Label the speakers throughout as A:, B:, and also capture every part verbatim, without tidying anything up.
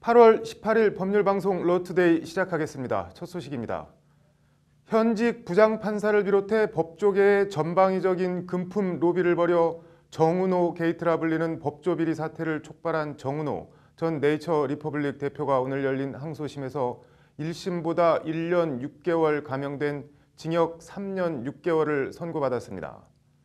A: 팔월 십팔일 법률방송 러투데이 시작하겠습니다. 첫 소식입니다. 현직 부장판사를 비롯해 법조계의 전방위적인 금품 로비를 벌여 정은호 게이트라 불리는 법조비리 사태를 촉발한 정은호 전 네이처 리퍼블릭 대표가 오늘 열린 항소심에서 일 심보다 일 년 육 개월 감형된 징역 삼 년 육 개월을 선고받았습니다.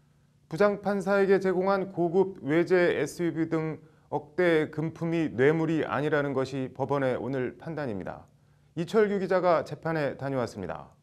A: 부장판사에게 제공한 고급 외제 에스유브이 등 억대 금품이 뇌물이 아니라는 것이 법원의 오늘 판단입니다. 이철규 기자가 재판에 다녀왔습니다.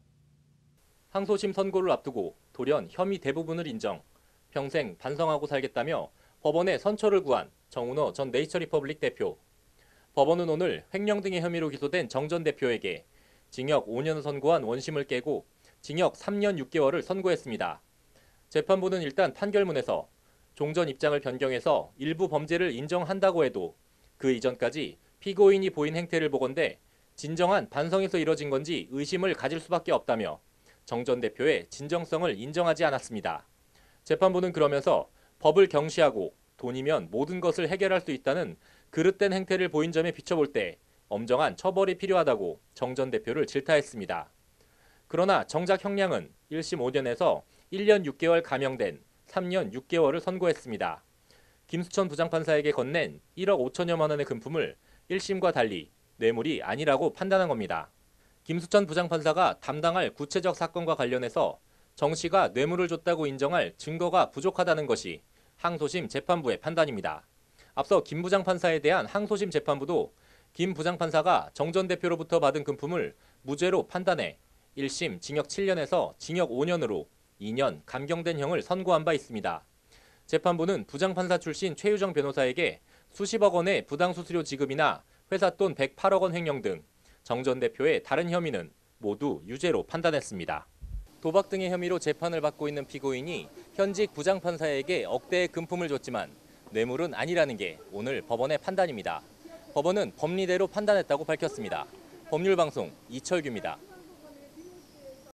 B: 항소심 선고를 앞두고 돌연 혐의 대부분을 인정, 평생 반성하고 살겠다며 법원에 선처를 구한 정은호 전 네이처 리퍼블릭 대표. 법원은 오늘 횡령 등의 혐의로 기소된 정 전 대표에게 징역 오 년을 선고한 원심을 깨고 징역 삼 년 육 개월을 선고했습니다. 재판부는 일단 판결문에서 종전 입장을 변경해서 일부 범죄를 인정한다고 해도 그 이전까지 피고인이 보인 행태를 보건대 진정한 반성에서 이뤄진 건지 의심을 가질 수밖에 없다며 정 전 대표의 진정성을 인정하지 않았습니다. 재판부는 그러면서 법을 경시하고 돈이면 모든 것을 해결할 수 있다는 그릇된 행태를 보인 점에 비춰볼 때 엄정한 처벌이 필요하다고 정 전 대표를 질타했습니다. 그러나 정작 형량은 일 심 오 년에서 일 년 육 개월 감형된 삼 년 육 개월을 선고했습니다. 김수천 부장판사에게 건넨 일억 오천여만 원의 금품을 일 심과 달리 뇌물이 아니라고 판단한 겁니다. 김수천 부장판사가 담당할 구체적 사건과 관련해서 정 씨가 뇌물을 줬다고 인정할 증거가 부족하다는 것이 항소심 재판부의 판단입니다. 앞서 김 부장판사에 대한 항소심 재판부도 김 부장판사가 정 전 대표로부터 받은 금품을 무죄로 판단해 일 심 징역 칠 년에서 징역 오 년으로 이 년 감경된 형을 선고한 바 있습니다. 재판부는 부장판사 출신 최유정 변호사에게 수십억 원의 부당수수료 지급이나 회사 돈 백팔억 원 횡령 등 정 전 대표의 다른 혐의는 모두 유죄로 판단했습니다. 도박 등의 혐의로 재판을 받고 있는 피고인이 현직 부장판사에게 억대의 금품을 줬지만 뇌물은 아니라는 게 오늘 법원의 판단입니다. 법원은 법리대로 판단했다고 밝혔습니다. 법률방송 이철규입니다.